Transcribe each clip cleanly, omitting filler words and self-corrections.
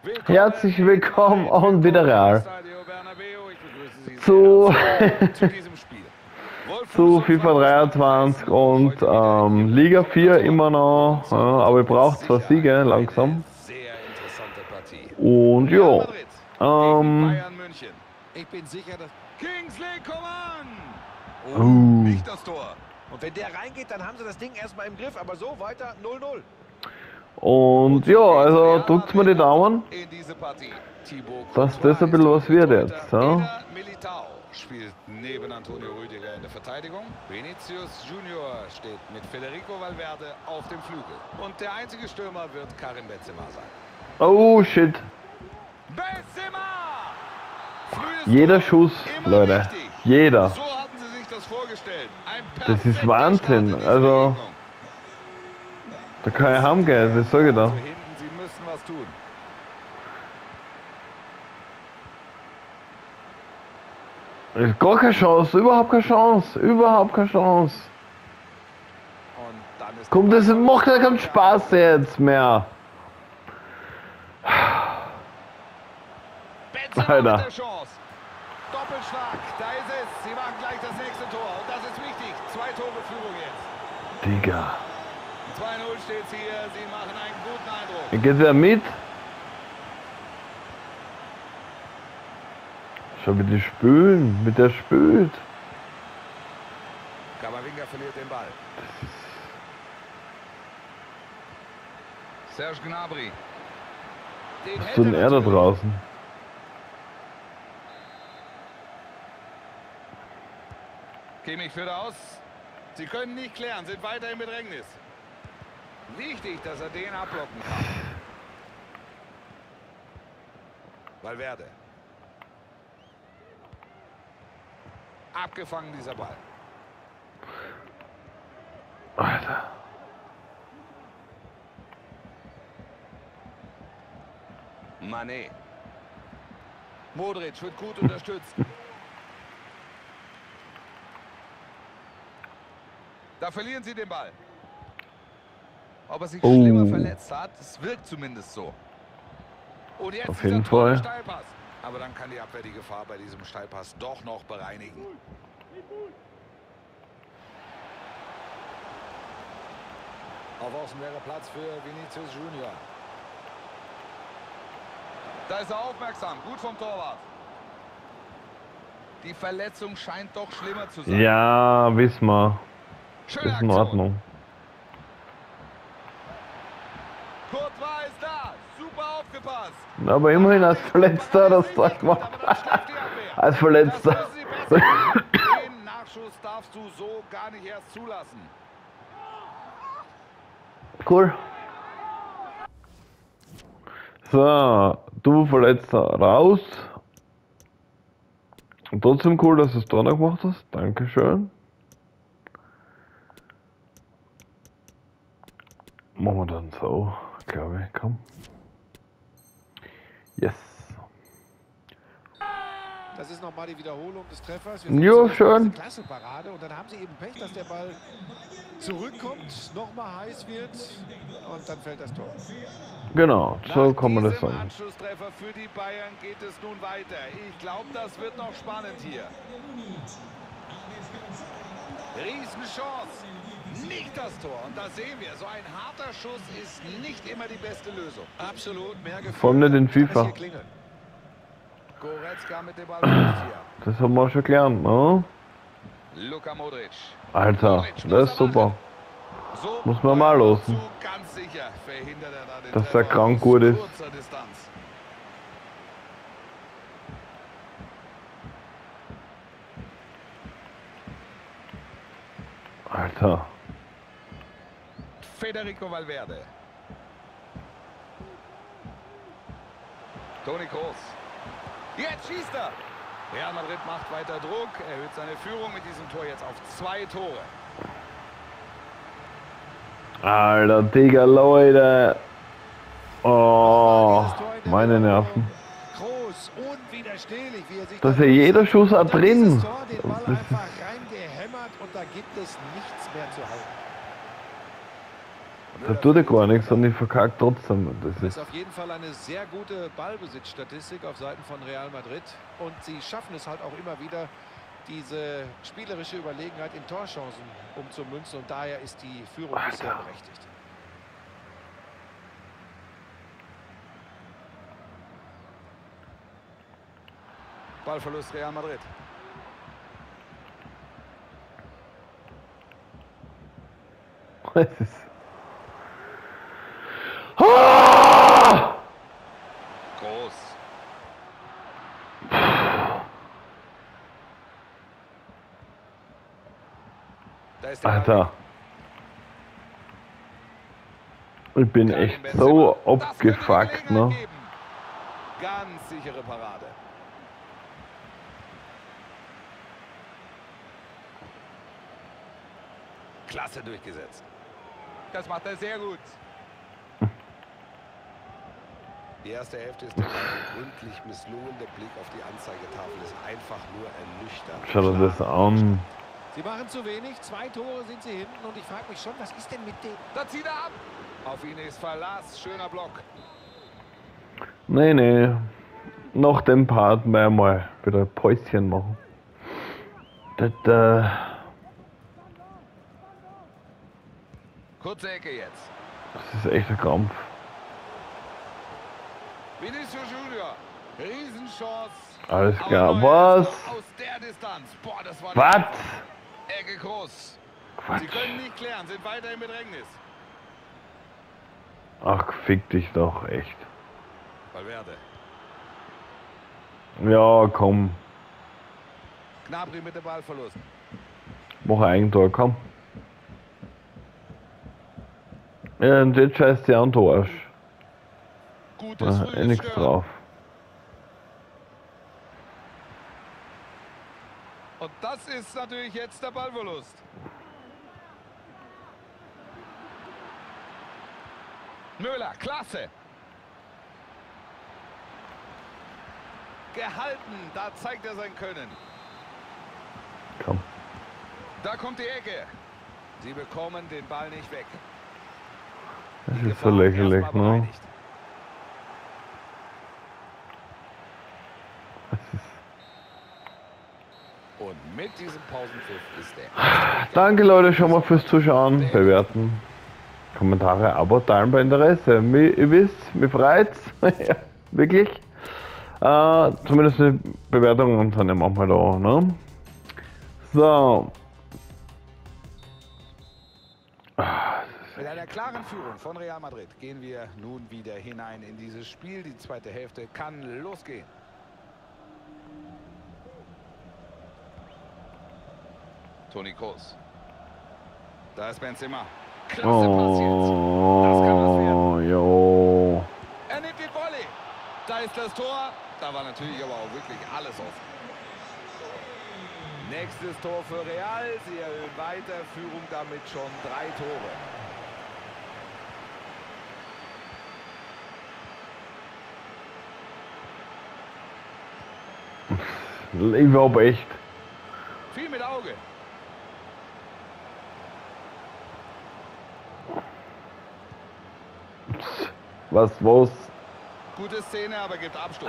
Herzlich willkommen und wieder Real zu, zu FIFA 23 und Liga 4 immer noch, aber ich brauche zwar Siege langsam. Und ja, ich bin sicher, dass Kingsley Coman! Nicht das Tor. Und wenn der reingeht, dann haben sie das Ding erstmal im Griff, aber so weiter 0-0. Und ja, also drückt mir die Daumen, dass das ein bisschen was wird jetzt. Ja? Militao spielt neben Antonio Rüdiger in der Verteidigung. Vinicius Junior steht mit Federico Valverde auf dem Flügel. Und der einzige Stürmer wird Karim Benzema sein. Oh shit. Benzema! Jeder Schuss, Leute. Jeder. So hatten sie sich das vorgestellt. Das ist Wahnsinn. Also, da kann ich heimgehen, das sage ich da. Sie müssen was tun. Gar keine Chance, überhaupt keine Chance, überhaupt keine Chance. Und dann ist Komm, das macht ja keinen Spaß jetzt mehr. Benzema Alter. mit der Chance. Doppelschlag, da ist es. Sie machen gleich das nächste Tor. Und das ist wichtig. 2 Tore Führung jetzt. Digga. 2-0 steht hier. Sie machen einen guten Eindruck. Geht wer mit? Schau, wie die spülen, mit der spült. Camavinga verliert den Ball. Serge Gnabry. Den Was tut denn er da draußen? Kimmich führt aus. Sie können nicht klären, sind weiter im Bedrängnis. Wichtig, dass er den abblocken kann. Valverde. Abgefangen dieser Ball. Alter. Mané. Modric wird gut unterstützt. Da verlieren sie den Ball. Ob er sich schlimmer verletzt hat, es wirkt zumindest so. Und jetzt Auf jeden tolle Fall. Steilpass. Aber dann kann die Abwehr die Gefahr bei diesem Steilpass doch noch bereinigen. Auf Außen wäre Platz für Vinicius Junior. Da ist er aufmerksam. Gut vom Torwart. Die Verletzung scheint doch schlimmer zu sein. Ja, wissen wir. Schöne Ist in Aktion. Ordnung. Courtois ist da. Super aufgepasst. Aber immerhin als Verletzter das Tor gemacht. Als Verletzter. Das müssen sie besser machen. Den Nachschuss darfst du so gar nicht erst zulassen. Cool. So, du Verletzter raus. Und trotzdem cool, dass du es da noch gemacht hast. Dankeschön. Machen wir dann so, glaube ich. Komm. Yes. Das ist nochmal die Wiederholung des Treffers. Jo, schön. Klasse Parade. Und dann haben sie eben Pech, dass der Ball zurückkommt, nochmal heiß wird und dann fällt das Tor. Genau, so kann man das Nach diesem sagen. Anschlusstreffer für die Bayern geht es nun weiter. Ich glaube, das wird noch spannend hier. Riesenchance. Nicht das Tor. Und da sehen wir, so ein harter Schuss ist nicht immer die beste Lösung. Absolut, mehr Gefühl. Vor allem nicht in FIFA. Goretzka mit dem Ball hier. Das haben wir schon gelernt, ne? Luka Modric. Alter, das ist super. So Muss man mal losen. ganz sicher verhindert er da den Dass der Treffer krank aus gut ist. kurzer Distanz. Alter. Federico Valverde. Toni Kroos. Jetzt schießt er. Real Madrid macht weiter Druck, erhöht seine Führung mit diesem Tor jetzt auf 2 Tore. Alter, Digga, Leute. Oh, meine Nerven. Kroos, unwiderstehlich, wie er sich Da ist ja jeder Schuss auch drin. Den Ball Das einfach ist, reingehämmert und da gibt es nichts mehr zu halten. Da tut er gar nichts und ich verkacke trotzdem. Das Das ist. ist auf jeden Fall eine sehr gute Ballbesitzstatistik auf Seiten von Real Madrid. Und sie schaffen es halt auch immer wieder, diese spielerische Überlegenheit in Torchancen umzumünzen. Und daher ist die Führung bisher berechtigt. Ballverlust Real Madrid. Es ist. Ah! Groß. Da ist der Ball Alter. weg. Ich bin Karim echt Benzema. so Das könnte die abgefuckt, Gelegenheit ne? geben. Ganz sichere Parade. Klasse durchgesetzt. Das macht er sehr gut. Die erste Hälfte ist gründlich misslungen. Der Blick auf die Anzeigetafel ist einfach nur ernüchternd. Schau dir das an. Sie machen zu wenig. 2 Tore sind sie hinten. Und ich frage mich schon, was ist denn mit dem? Da zieht er ab. Auf ihn ist Verlass. Schöner Block. Nee, nee. Nach dem Part mal mal wieder ein Päuschen machen. Das, Kurze Ecke jetzt. das ist echt ein Krampf. Vinicius Junior. Riesenchance. Alles Aber klar. Neuer ist Was? noch aus der Distanz. Boah, das war Was? Ecke groß. Sie Quatsch. können nicht klären, sind weiter im Bedrängnis. Ach, fick dich doch, echt. Valverde. Ja, komm. Gnabry mit dem Ballverlust. Mach ein Eigentor, komm. Ja, und jetzt scheißt die an, du Arsch. Gutes Ja, frühes nichts Stören. drauf. Und das ist natürlich jetzt der Ballverlust. Müller, klasse. Gehalten, da zeigt er sein Können. Komm. Da kommt die Ecke. Sie bekommen den Ball nicht weg. Das Die ist so Gefahr lächerlich, erstmal ne? bereinigt. Das ist. Und mit diesem Pausenpfiff ist der Danke Leute schon mal fürs Zuschauen, Bewerten, Kommentare, Abo, teilen bei Interesse. Ihr wisst, mir freut's. Ja, wirklich. Zumindest eine Bewertung und dann machen wir da, ne? So. Mit einer klaren Führung von Real Madrid gehen wir nun wieder hinein in dieses Spiel. Die zweite Hälfte kann losgehen. Toni Kroos. Da ist Benzema. Klasse Pass jetzt. Das kann was werden. Jo. Er nimmt den Volley. Da ist das Tor. Da war natürlich aber auch wirklich alles offen. Nächstes Tor für Real. Sie erhöhen weiter. Führung damit schon 3 Tore. Ich hab echt. Viel mit Auge. Was? Gute Szene, aber gibt Abstoß.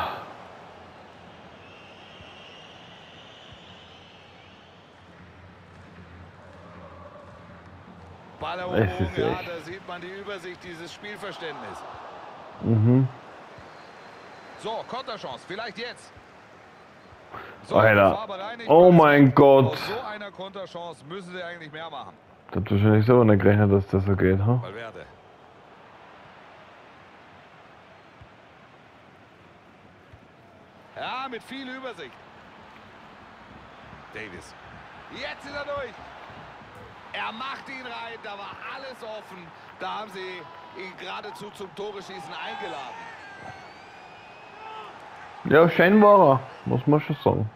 Balleroberung, Es ist ja, echt. da sieht man die Übersicht, dieses Spielverständnis. Mhm. So, Konterchance, vielleicht jetzt. So, Alter. Gefahr bereinigt. Oh Ball ist mein weg. Gott. Aus so einer Konterchance müssen sie eigentlich mehr machen. Ich hab wahrscheinlich selber nicht gerechnet, dass das so geht, ha? Valverde. Ja, mit viel Übersicht. Davis. Jetzt ist er durch. Er macht ihn rein, da war alles offen. Da haben sie ihn geradezu zum Tore-Schießen eingeladen. Ja, schön war er, muss man schon sagen.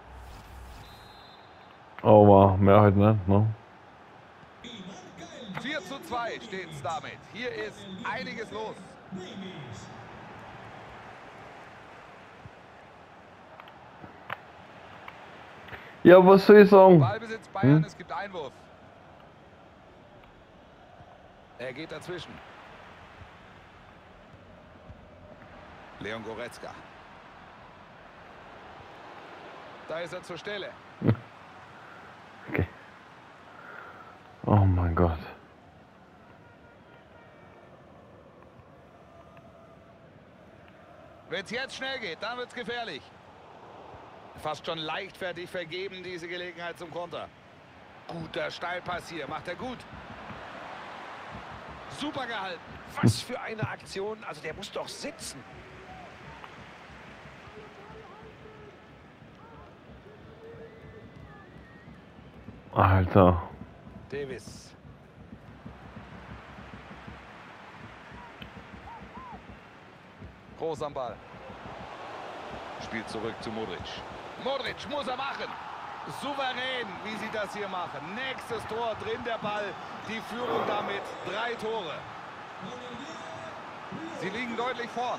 Aber mehr halt nicht, ne? 4:2 steht es damit. Hier ist einiges los. Ja, was soll ich sagen? Ballbesitz Bayern, es gibt Einwurf. Er geht dazwischen. Leon Goretzka. Da ist er zur Stelle. Okay. Oh mein Gott. Wenn es jetzt schnell geht, dann wird es gefährlich. Fast schon leichtfertig vergeben, diese Gelegenheit zum Konter. Guter Steilpass hier, macht er gut. Super gehalten. Was für eine Aktion. Also der muss doch sitzen. Alter. Davis. Groß am Ball. Spielt zurück zu Modric. Modric muss er machen. Souverän, wie sie das hier machen. Nächstes Tor drin, der Ball. Die Führung damit 3 Tore. Sie liegen deutlich vorn.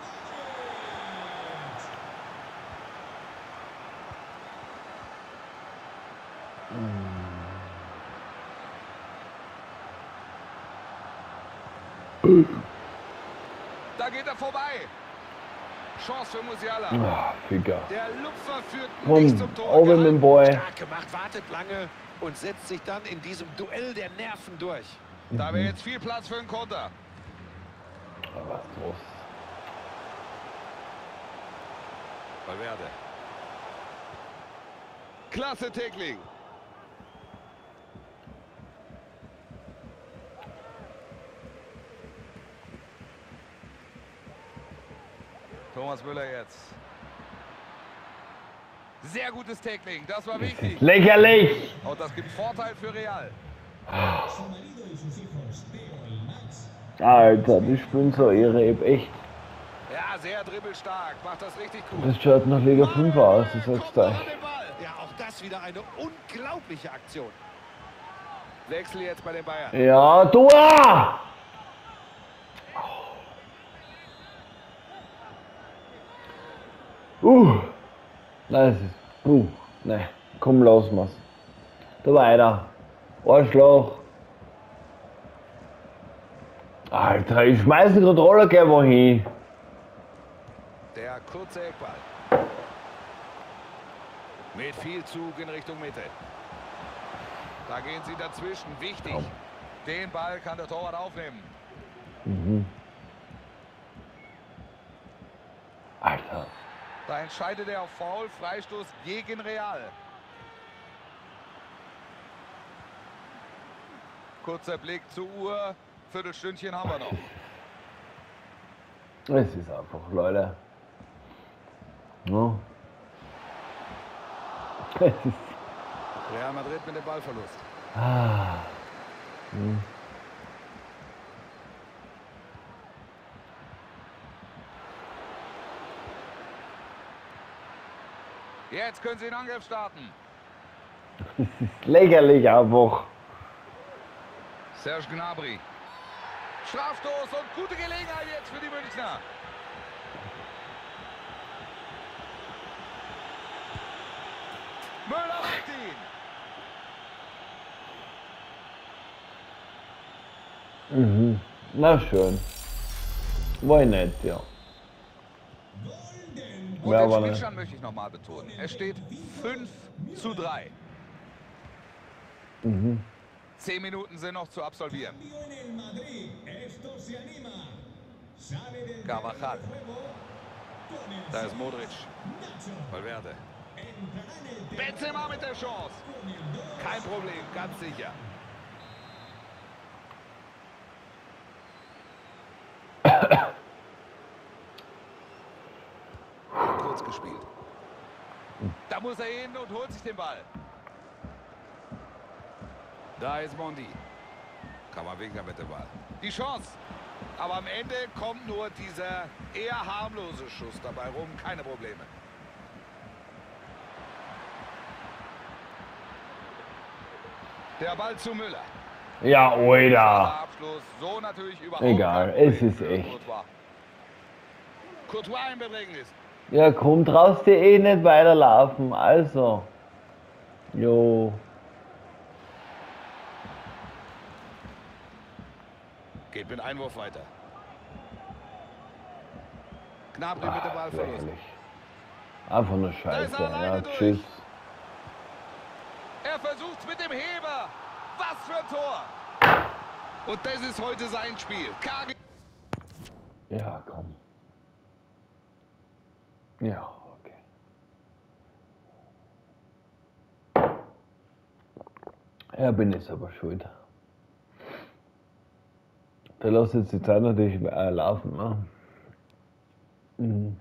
Da geht er vorbei. Chance für Musiala. Ficker. Der Lupfer führt Komm, nicht zum Tor. over mit dem Boy. Stark gemacht, wartet lange und setzt sich dann in diesem Duell der Nerven durch. Da wäre jetzt viel Platz für einen Konter. Was los? Valverde. Klasse Tackling. Thomas Müller jetzt. Sehr gutes Tackling, das war wichtig. Lächerlich! Und das gibt Vorteil für Real. Alter, die spielen so ihre echt. Ja, sehr dribbelstark, macht das richtig gut. Das schaut nach Liga 5 aus, ich sag's Kommt noch euch. an den Ball. Ja, auch das wieder eine unglaubliche Aktion. Wechsel jetzt bei den Bayern. Ja, Tor! Nein, das ist. Nein, komm, lassen wir's. Da weiter. Arschloch. Alter, ich schmeiß den Controller gerne wohin. Der kurze Eckball. Mit viel Zug in Richtung Mitte. Da gehen sie dazwischen. Wichtig. Den Ball kann der Torwart aufnehmen. Alter. Da entscheidet er auf Foul. Freistoß gegen Real. Kurzer Blick zur Uhr. Viertelstündchen haben wir noch. Es ist einfach, Leute. No. Es ist. Real Madrid mit dem Ballverlust. Jetzt können sie den Angriff starten. Es ist lächerlich einfach. Serge Gnabry. Strafstoß und gute Gelegenheit jetzt für die Münchner. Müller macht ihn. Na schön. War nett, ja. Und Ja, den aber Spielstand möchte ich nochmal betonen. Es steht 5:3. 10 Minuten sind noch zu absolvieren. Carvajal. Da ist Modric. Valverde. Benzema mit der Chance. Kein Problem, ganz sicher. Kurz gespielt. Da muss er hin und holt sich den Ball. Da ist Mondi. Kammerwinger mit dem Ball. Die Chance. Aber am Ende kommt nur dieser eher harmlose Schuss dabei rum. Keine Probleme. Der Ball zu Müller. Ja, oida. Abschluss. So natürlich überhaupt Egal, kein es Problem ist für echt. Courtois. Courtois im Bedrängnis. Ja, komm, traust dir eh nicht weiterlaufen, also. Jo. Geht mit Einwurf weiter. Gnabry mit dem Ballverlust. Lächerlich. Einfach nur Da ist Scheiße. er alleine Ja, durch. tschüss. Er versucht mit dem Heber. Was für ein Tor. Und das ist heute sein Spiel. Kagi. Ja, komm. Ja, okay. Ja, bin ich aber schuld. Da lass jetzt die Zeit natürlich laufen, ne? Mhm.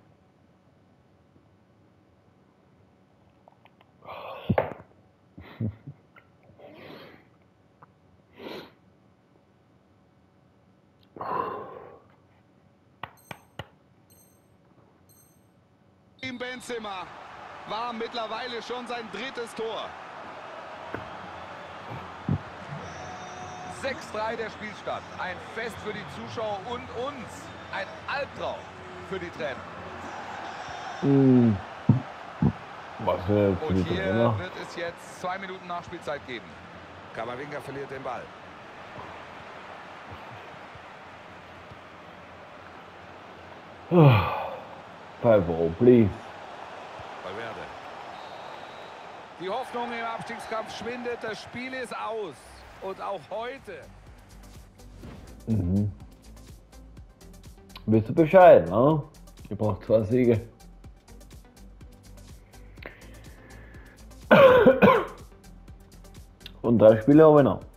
Benzema war mittlerweile schon sein drittes Tor. 6:3 der Spielstand. Ein Fest für die Zuschauer und uns. Ein Albtraum für die Trainer. Was für Und die hier Trainer? wird es jetzt 2 Minuten Nachspielzeit geben. Camavinga verliert den Ball. Favor, please. Valverde. Die Hoffnung im Abstiegskampf schwindet. Das Spiel ist aus. Und auch heute. Wisst ihr Bescheid, ne? Ihr braucht 2 Siege. Und 3 Spiele haben wir noch.